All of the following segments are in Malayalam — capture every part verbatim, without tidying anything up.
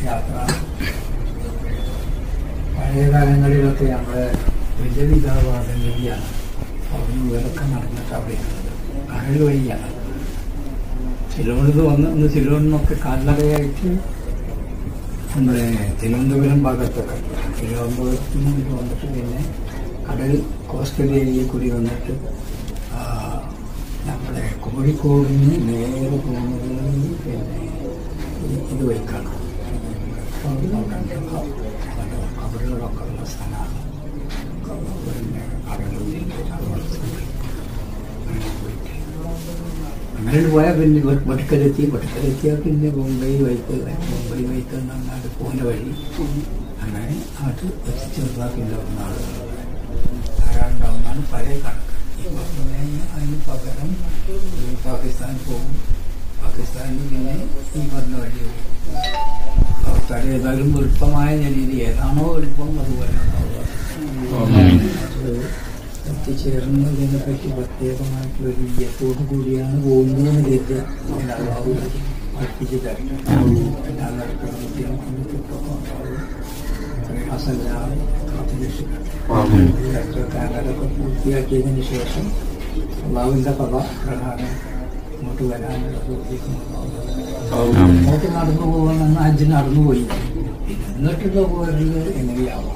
യാത്ര പഴയ കാലങ്ങളിലൊക്കെ നമ്മൾ വലിയ പിതാവാദം വഴിയാണ് അവിടെ ഇവരൊക്കെ നടന്നിട്ട് അവിടെയാണ് കടൽ വഴിയാണ്. സിലോണിൽ വന്ന് ഇന്ന് സിലോണിനൊക്കെ കാൽനടയായിട്ട് നമ്മുടെ തിരുവനന്തപുരം ഭാഗത്തൊക്കെ തിരുവനന്തപുരത്ത് നിന്ന് വന്നിട്ട് പിന്നെ കടൽ കോസ്റ്റൽ ഏരിയയിൽ കൂടി വന്നിട്ട് നമ്മുടെ കോഴിക്കോട് നിന്ന് നേരെ പോകുന്നത് പിന്നെ ഇത് വഴിക്കാണ്. കബറുകളൊക്കെ ഉള്ള സ്ഥലമാണ്. പിന്നെ കടലിൽ അങ്ങനെ പോയാൽ പിന്നെ വടക്കലെത്തി വടക്കലെത്തിയാൽ പിന്നെ മുംബൈ വൈക്ക് മുംബൈ വൈക്ക് നന്നായിട്ട് പോകുന്ന വഴി അങ്ങനെ അത് എത്തിച്ചേർന്നാക്കിൻ്റെ ആളുകൾ ധാരാളുണ്ടാവുന്നതാണ് പഴയ കണക്ക്. അതിന് പകരം പാകിസ്ഥാൻ പോകും. പാകിസ്ഥാനിൽ പിന്നെ ഈ പറഞ്ഞ വഴി ആൾക്കാർ ഏതായാലും എളുപ്പമായ നിലയിൽ ഏതാണോ എളുപ്പം അതുപോലെ അത് എത്തിച്ചേർന്നതിനെ പറ്റി പ്രത്യേകമായിട്ടുള്ള ഒരു വിജയത്തോടു കൂടിയാണ് പോകുന്നതെന്ന് കരുതുക. അള്ളാഹു പഠിപ്പിച്ച് തരണം. എല്ലാ നടക്കുന്ന ബുദ്ധിമുട്ടും പ്രയാസമില്ലാതെ കാലൊക്കെ പൂർത്തിയാക്കിയതിന് ശേഷം അള്ളാഹുവിൻ്റെ കഥ പ്രകാരം ഇങ്ങോട്ട് വരാനുള്ള അങ്ങോട്ട് നടന്നു പോകണമെന്ന് അഞ്ച് നടന്നുപോയി. എന്നിട്ടുള്ള പോരൽ എങ്ങനെയാവാം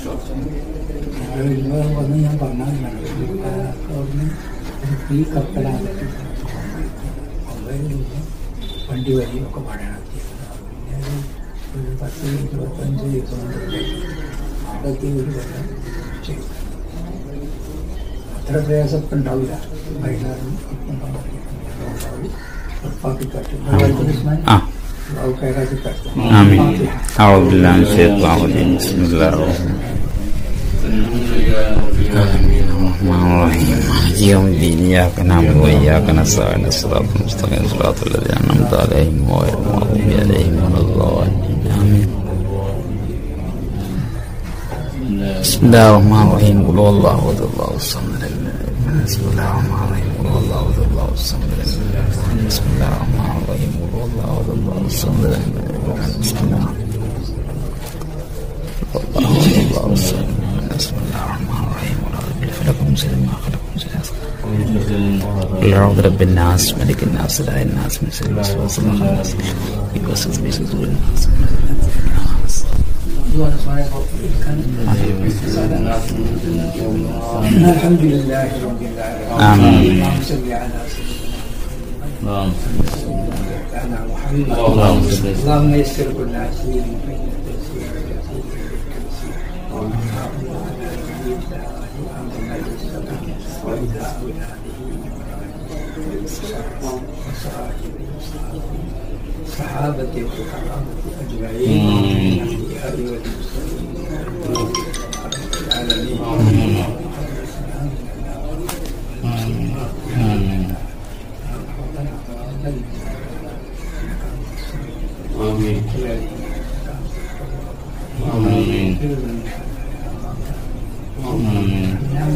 ഞങ്ങൾ വന്ന് ഞാൻ പറഞ്ഞാൽ അവിടുന്ന് ഈ കപ്പലാണ് വണ്ടി വഴിയൊക്കെ പഴയണത്തിയത്. പിന്നെ ഒരു പത്ത് ഇരുപത്തഞ്ച് ഇരുപത്തൊന്ന് അവിടത്തെ ഒരു കൊല്ലം ചെയ്തു. അത്ര പ്രയാസമൊക്കെ ഉണ്ടാവില്ല. വൈകുന്നേരം ഉറപ്പാക്കി കട്ടും കയറാക്കി കട്ടും. يوم الدين إياك نعبد وإياك نستعين الصراط المستقيم صراط الذين أنعمت عليهم غير المغضوب عليهم ولا الضالين آمين. بسم الله الرحمن الرحيم قل هو الله أحد الله الصمد بسم الله الرحمن الرحيم قل هو الله أحد الله الصمد بسم الله الرحمن الرحيم قل هو الله أحد الله الصمد بسم الله الله الصمد بسم الله الرحمن الرحيم لكم سلم ما خلقكم سلام العوذ رب الناس ملك الناس اله الناس من شر الوسواس الخناس يوسوس في صدور الناس. الحمد لله رب العالمين. آمين. اللهم صل على سيدنا محمد. اللهم يسر كل عسير صحابتي وصحابتي أجمعين الأنبياء والمرسلين العالمين. آمين. آمين. آمين.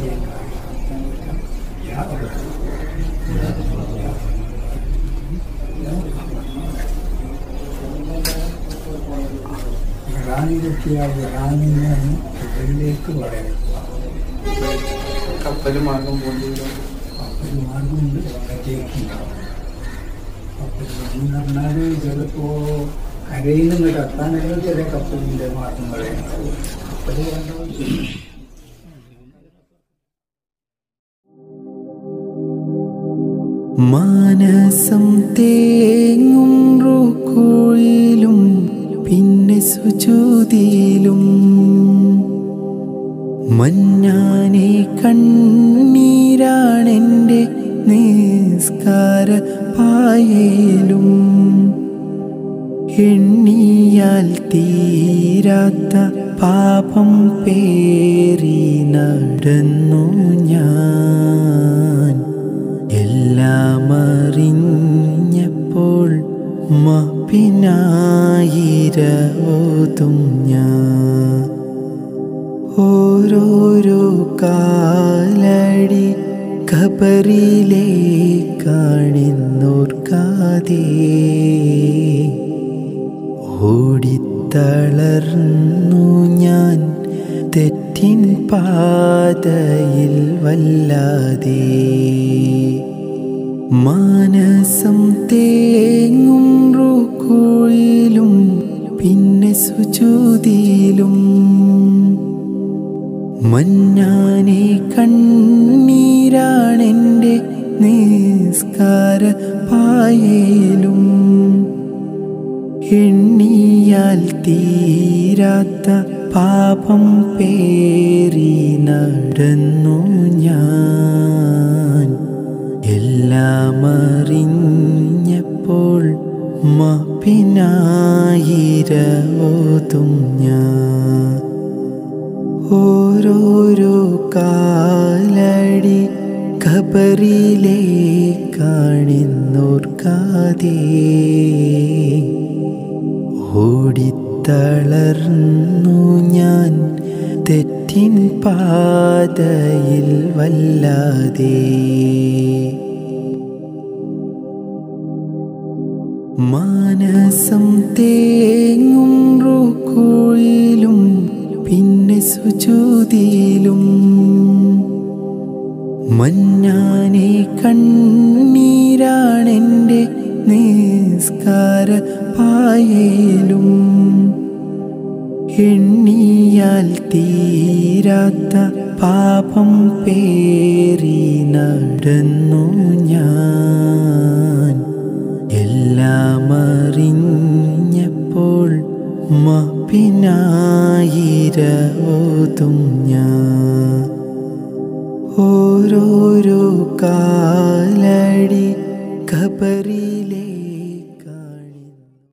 റാണിയിലെത്തിയാൽ റാണിനെ കപ്പലിലേക്ക് പറയാം. കപ്പൽ മാർഗം പോകുന്നത് കപ്പൽ മാർഗമുണ്ട്. കപ്പൽ എന്ന് പറഞ്ഞാൽ ചിലപ്പോ കരയിൽ നിന്ന് കത്താനുള്ള ചില കപ്പലിന്റെ മാർഗങ്ങളെ കപ്പല് മാനസം തേങ്ങും റുക്കൂയിലും പിന്നെ സുജൂദിലും മഞ്ഞാനെ കണ്ണീരാണെൻ്റെ നിസ്കാര പായേലും എണ്ണിയാൽ തീരാത്ത പാപം പേറി നടന്നു ഞാൻ. എല്ലാം അറിഞ്ഞപ്പോൾ മാപ്പിനായിരവോതും ഞാൻ. ഓരോരോ കാലടി ഖബറിലേക്കാണെന്നോർക്കാതെ ഓടിത്തളർന്നു ഞാൻ തെറ്റിൻ പാതയിൽ വല്ലാതെ. മാനസം തേങ്ങും റുകൂയിലും പിന്നെ സുജൂദിലും മന്നാനെ കണ്ണീരാണെൻ്റെ നിസ്കാര പായയിലും. എണ്ണിയാൽ തീരാത്ത പാപം പേറി നടന്നു ഞാൻ. എല്ലാം അറിഞ്ഞപ്പോൾ മാപ്പിനായിരവോതും ഞാൻ. ഓരോരോ കാലടി ഖബറിലേക്കാണെന്നോർക്കാതെ ഓടിത്തളർന്നു ഞാൻ തെറ്റിൻ പാതയിൽ വല്ലാതെ. മാനസം തേങ്ങും റുകൂയിലും പിന്നെ സുജൂദിലും മന്നാനെ കണ്ണീരാണെൻ്റെ നിസ്കാര പായയിലും. എണ്ണിയാൽ തീരാത്ത പാപം പേറി നടന്നു ഞാൻ. എല്ലാം അറിഞ്ഞപ്പോൾ മാപ്പിനായിരവോതും ഞാൻ. ഓരോരോ കാലടി ഖബറിലെ